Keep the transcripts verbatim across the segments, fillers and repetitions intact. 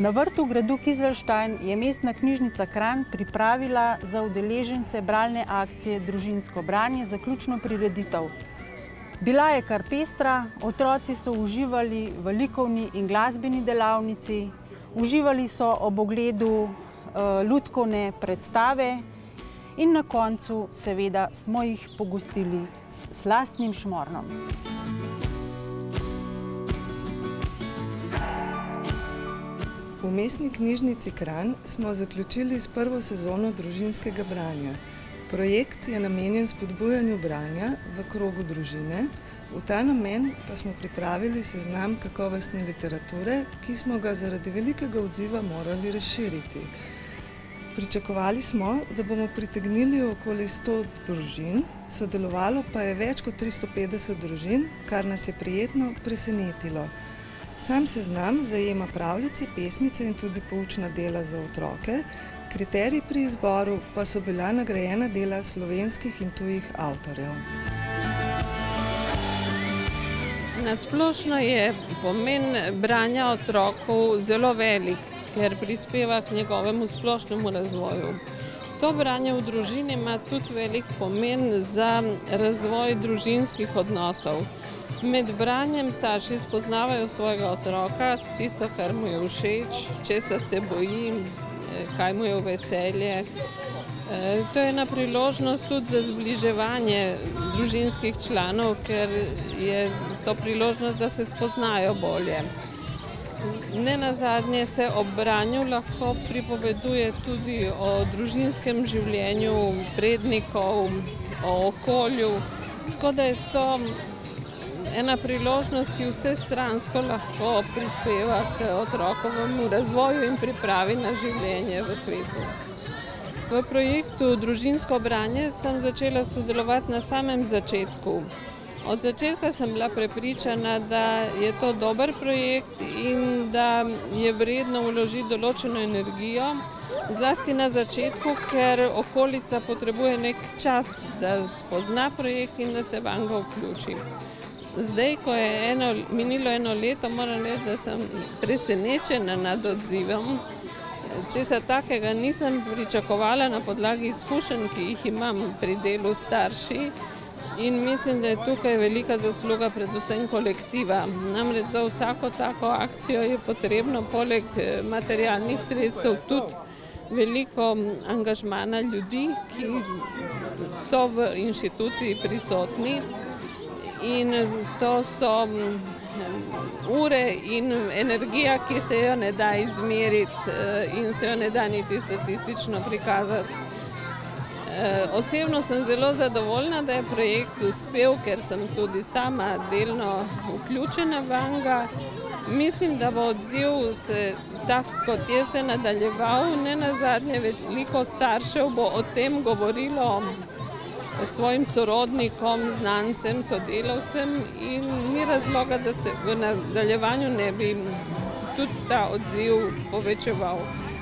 Na vrtu gradu Kizlštajn je Mestna knjižnica Kranj pripravila za udeležence bralne akcije Družinsko branje zaključno prireditev. Bila je kar pestra, otroci so uživali v likovni in glasbeni delavnici, uživali so ob ogledu lutkovne predstave in na koncu seveda smo jih pogostili s slastnim šmornom. V Mestni knjižnici Kranj smo zaključili s prvo sezono družinskega branja. Projekt je namenjen spodbujanju branja v krogu družine, v ta namen pa smo pripravili seznam kakovostne literature, ki smo ga zaradi velikega odziva morali razširiti. Pričakovali smo, da bomo pritegnili okoli sto družin, sodelovalo pa je več kot tristo petdeset družin, kar nas je prijetno presenetilo. Sam seznam zajema pravljice, pesmice in tudi poučna dela za otroke. Kriteriji pri izboru pa so bila nagrajena dela slovenskih in tujih avtorjev. Na splošno je pomen branja otrokov zelo velik, ker prispeva k njegovemu splošnemu razvoju. To branje v družini ima tudi velik pomen za razvoj družinskih odnosov. Med branjem starši spoznavajo svojega otroka, tisto, kar mu je všeč, česa se boji, kaj mu je v veselje. To je ena priložnost tudi za zbliževanje družinskih članov, ker je to priložnost, da se spoznajo bolje. Nenazadnje se ob branju lahko pripoveduje tudi o družinskem življenju prednikov, o okolju, tako da je to ena priložnost, ki vsestransko lahko prispeva k otrokovemu razvoju in pripravi na življenje v svetu. V projektu Družinsko branje sem začela sodelovati na samem začetku. Od začetka sem bila prepričana, da je to dober projekt in da je vredno vložiti določeno energijo, zlasti na začetku, ker okolica potrebuje nek čas, da spozna projekt in da se vanj ga vključi. Zdaj, ko je eno, minilo eno leto, moram reči, da sem presenečena nad odzivom. Česa takega nisem pričakovala na podlagi izkušenj, ki jih imam pri delu s starši. In mislim, da je tukaj velika zasluga predvsem kolektiva. Namreč za vsako tako akcijo je potrebno poleg materialnih sredstev tudi veliko angažmana ljudi, ki so v inštituciji prisotni. In to so ure in energija, ki se jo ne da izmeriti in se jo ne da niti statistično prikazati. Osebno sem zelo zadovoljna, da je projekt uspel, ker sem tudi sama delno vključena vanga. Mislim, da bo odziv se tak, kot je se nadaljeval. Nenazadnje veliko staršev bo o tem govorilo svojim sorodnikom, znancem, sodelavcem in ni razloga, da se v nadaljevanju ne bi tudi ta odziv povečeval.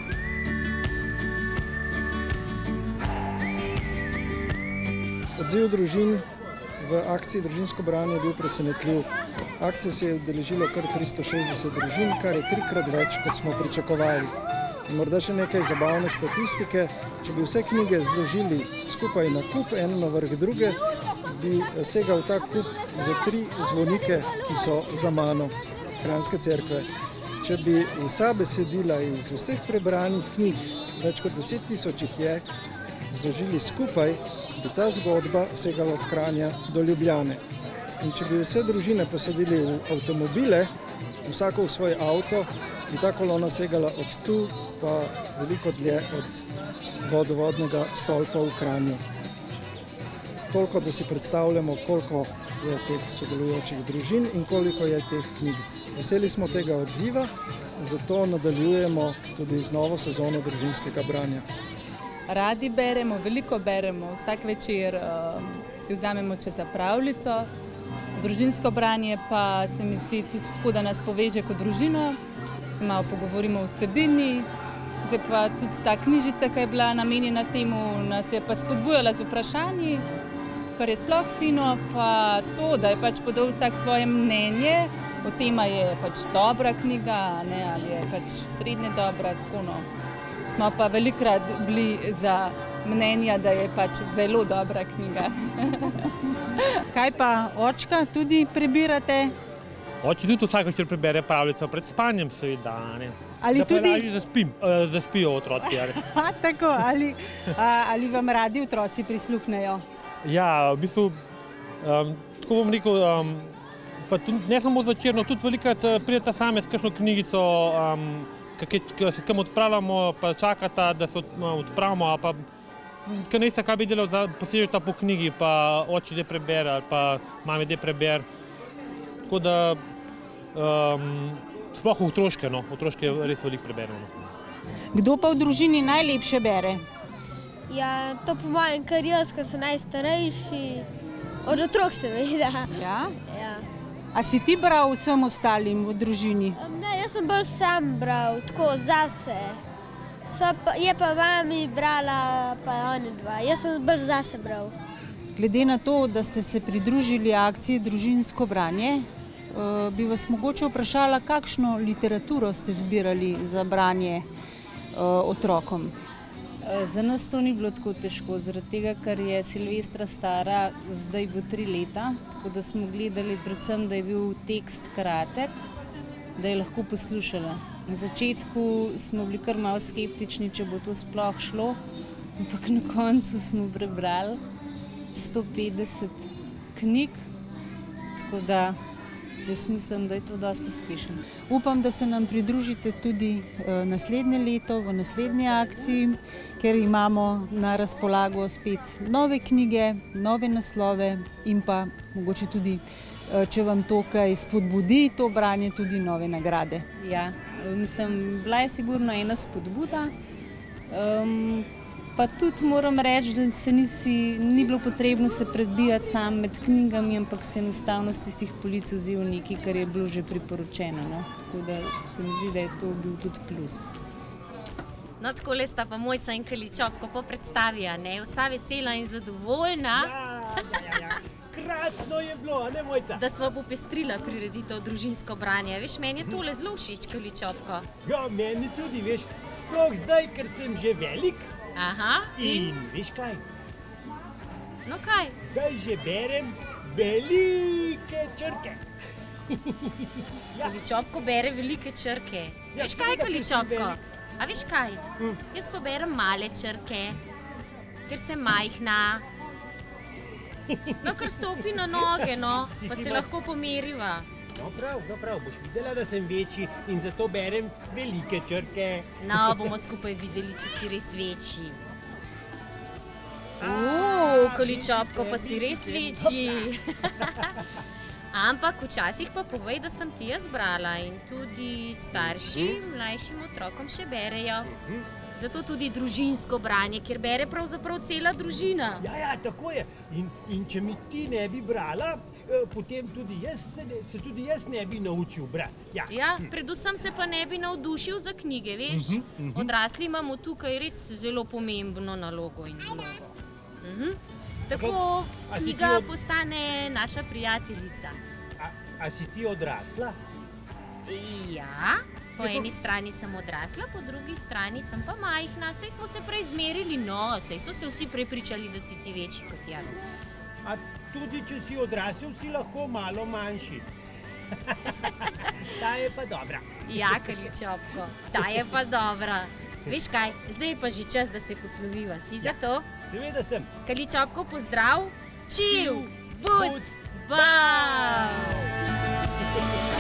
Odziv družin v akciji Družinsko branje je bil presenetljiv. Akcije se je udeležilo kar tristo šestdeset družin, kar je trikrat več, kot smo pričakovali. In morda še nekaj zabavne statistike. Če bi vse knjige zložili skupaj na kup, eno na vrh druge, bi segal ta kup za tri zvonike, ki so za mano, Kranjske cerkve. Če bi vsa besedila iz vseh prebranih knjig, več kot deset tisoč jih je, zložili skupaj, bi ta zgodba segala od Kranja do Ljubljane. In če bi vse družine posadili v avtomobile, vsako v svoj avto, bi ta kolona segala od tu pa veliko dlje od vodovodnega stolpa v Kranju. Toliko, da si predstavljamo, koliko je teh sodelujočih družin in koliko je teh knjig. Veseli smo tega odziva, zato nadaljujemo tudi z novo sezono družinskega branja. Radi beremo, veliko beremo, vsak večer uh, si vzamemo čez pravljico. Družinsko branje pa se mi zdi tudi tako, da nas poveže kot družino, se malo pogovorimo o vsebini. Zdaj pa tudi ta knjižica, ki je bila namenjena temu, nas je pa spodbujala z vprašanji, kar je sploh fino, pa to, da je pač podal vsak svoje mnenje o tema je pač dobra knjiga, ne, ali je pač srednje dobra, tako no. Smo pa velikokrat bili za mnenja, da je pač zelo dobra knjiga. Kaj pa očka, tudi prebirate? Oče tudi vsak večer prebere pravljico, pred spanjem seveda, ne. Ali da pa tudi... lažje zaspim, uh, zaspijo otroci. Ha, tako, ali, a, ali vam radi otroci prisluhnejo? Ja, v bistvu, um, tako bom rekel, um, pa tudi, ne samo zvečerno, tudi velikokrat prideta same s kakšno knjigico, um, ki se kam odpravljamo, pa čakata, da se odpravimo, pa ker ne veste, kaj bi delal, posežeta po knjigi, pa oče ide prebere, ali pa mami ide prebere. Tako da, um, sploh otroške, no, otroške res veliko preberemo. Kdo pa v družini najlepše bere? Ja, to po mojem kar jaz, ker so najstarejši, od otrok seveda. Ja? Ja. A si ti bral vsem ostalim v družini? Ne, jaz sem bolj sam bral, tako zase. So pa, je pa mami brala, pa oni dva. Jaz sem bolj zase bral. Glede na to, da ste se pridružili akciji Družinsko branje, bi vas mogoče vprašala, kakšno literaturo ste zbirali za branje otrokom? Za nas to ni bilo tako težko, zaradi tega, ker je Silvestra stara, zdaj bo tri leta, tako da smo gledali predvsem, da je bil tekst kratek, da je lahko poslušala. Na začetku smo bili kar malo skeptični, če bo to sploh šlo, ampak na koncu smo prebrali sto petdeset knjig, tako da jaz mislim, da je to dosti uspešno. Upam, da se nam pridružite tudi naslednje leto, v naslednji akciji, ker imamo na razpolago spet nove knjige, nove naslove in pa mogoče tudi, če vam to kaj spodbudi, to branje, tudi nove nagrade. Ja, mislim, bila je sigurno ena spodbuda, um, pa tudi moram reči, da se nisi, ni bilo potrebno se predbijati sam med knjigami, ampak se enostavno z tistih polic vzel nekaj, kar je bilo že priporočeno. No? Tako da se mi zdi, da je to bil tudi plus. No, takole sta pa Mojca in Kaličopko po predstavi, a ne? Vsa vesela in zadovoljna. Ja, ja, ja. Krasno je bilo, a ne Mojca? Da sva popestrila prireditev Družinsko branje. Veš, meni je tole zelo všeč, Kaličopko. Ja, meni tudi, veš, sploh zdaj, ker sem že velik. Aha. In veš kaj? No kaj? Zdaj že berem velike črke. Ja. Kaličopko bere velike črke. Ja, veš kaj, Kaličopko? A veš kaj? Hm. Jaz pa berem male črke, ker sem majhna. No, ker stopi na noge, no, pa se lahko pomeriva. No prav, no prav, boš videla, da sem večji in zato berem velike črke. No, bomo skupaj videli, če si res večji. Uuu, Kaličopko, pa si res večji. Ampak včasih pa povej, da sem ti jaz brala in tudi starši, mlajšim otrokom še berejo. Zato tudi družinsko branje, kjer bere pravzaprav cela družina. Ja, ja, tako je. In, in če mi ti ne bi brala, potem tudi jaz se, ne, se tudi jaz ne bi naučil brati. Ja, ja, predvsem se pa ne bi navdušil za knjige, veš? Uh -huh, uh -huh. Odrasli imamo tukaj res zelo pomembno nalogo in vlogo. Uh -huh. Tako knjiga od... postane naša prijateljica. A, a si ti odrasla? Ja. Po eni strani sem odrasla, po drugi strani sem pa majhna. Saj smo se prej zmerili, no, saj so se vsi prepričali, da si ti večji kot jaz. A tudi, če si odrasel, si lahko malo manjši. Ta je pa dobra. Ja, Kaličopko, ta je pa dobra. Veš kaj, zdaj je pa že čas, da se posloviva. Si za to? Seveda sem. Kaličopko, pozdrav. Čiv, buc, bav!